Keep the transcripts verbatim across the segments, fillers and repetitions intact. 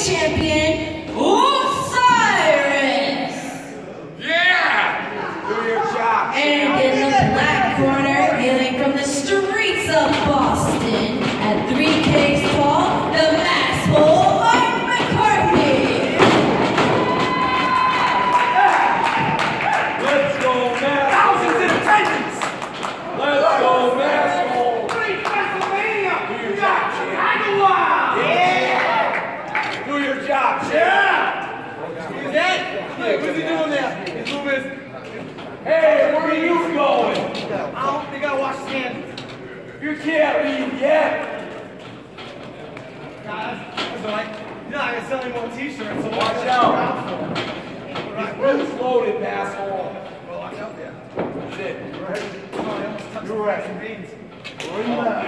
champion, Osirus. Yeah! Do your job. And in the black corner, hailing from the streets of Boston, at three k's tall, the Masshole of McCarthy. Let's go, Masshole. Thousands in attendance. Let's go, Masshole. Three Pennsylvania. Do your job, champ. Yeah. Do your job, champ. Is that? Hey, what's he doing there? He's moving. Hey, where are you going? I don't think I watch Stan. You can't leave yet. Guys, that's alright. You're not gonna sell any more t-shirts, so Watch out. Right. It's loaded, Masshole. Well, watch out there. That's it. Right. Oh, I almost touched You're the right. some beans. Where you at?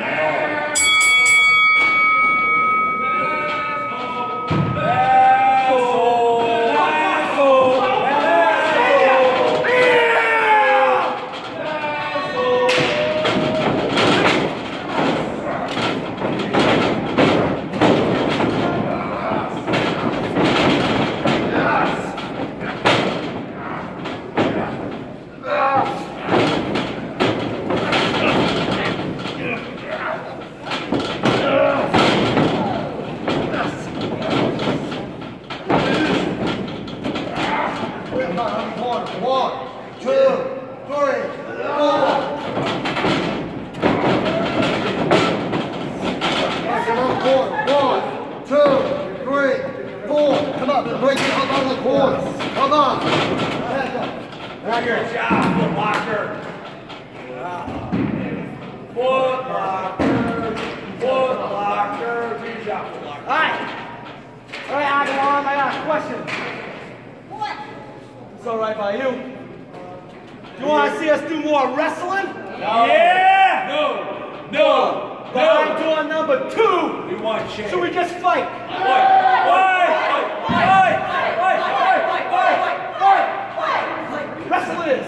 Good job, foot locker. Foot locker. Foot locker. Good job, foot locker. Alright. Alright, Agamon, I got a question. What? It's alright by you. You want to see us do more wrestling? No. Yeah! No. No. Behind No. door number two. We want change. Should we just fight? Fight. Fight. Fight. Fight. Fight. Fight. Wrestlers!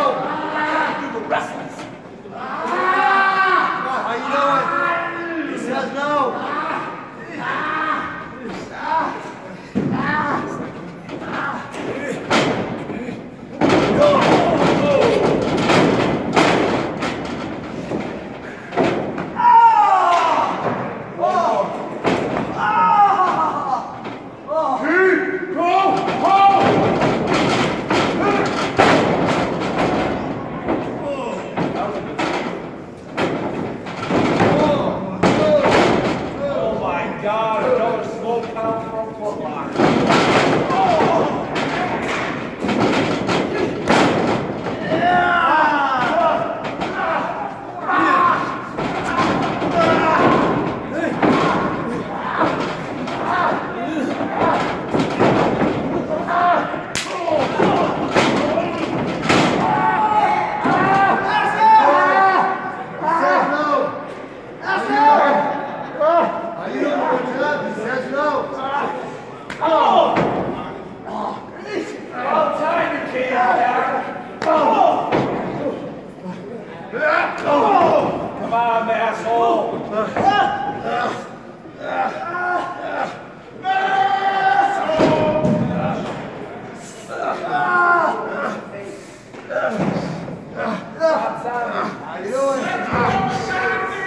How you doing? Come on, Masshole! How you doing?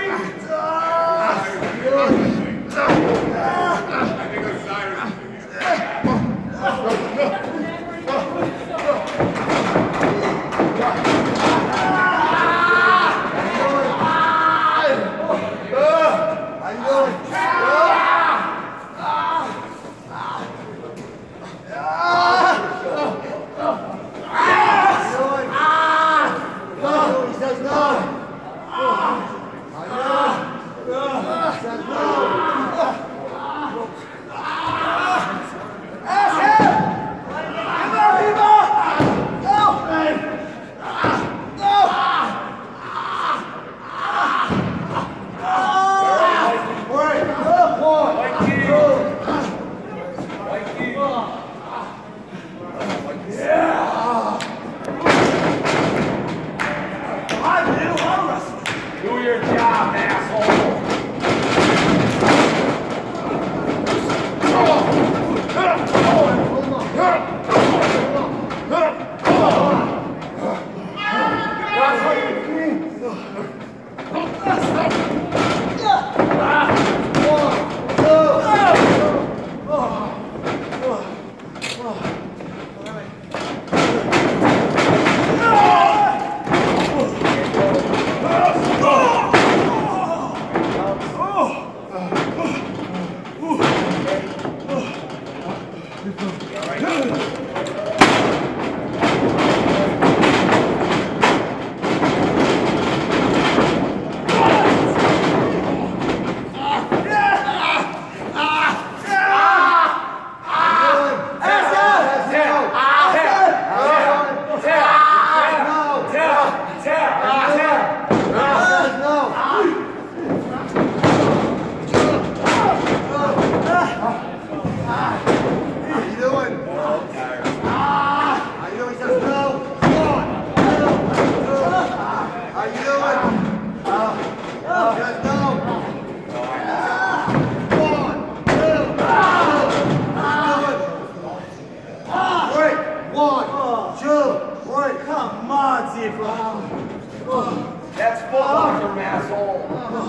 That's Foot Locker, Masshole.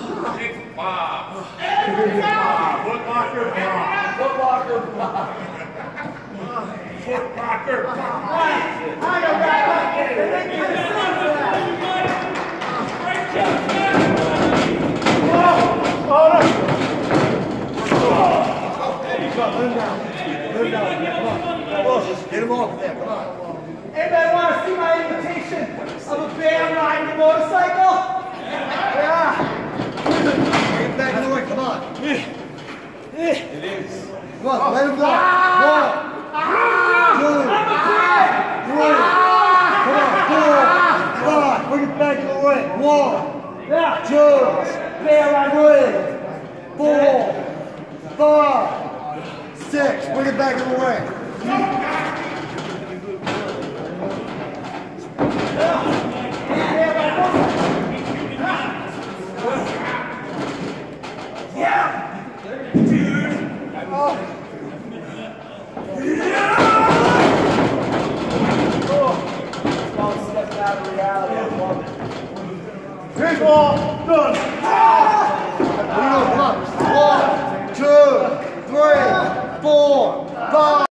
It's Bob. Foot Locker, Bob. Foot Locker, Bob. Foot Locker, Get him off there, come on. Anybody want to see my imitation of a bear riding a motorcycle? Yeah. Bring him back to the way, come on. It is. Come on, let him go. One, two, three. Come on, four, five. Bring it back to the way. One, two, three, four, five, six. Bring it back to the way. Big ball, done.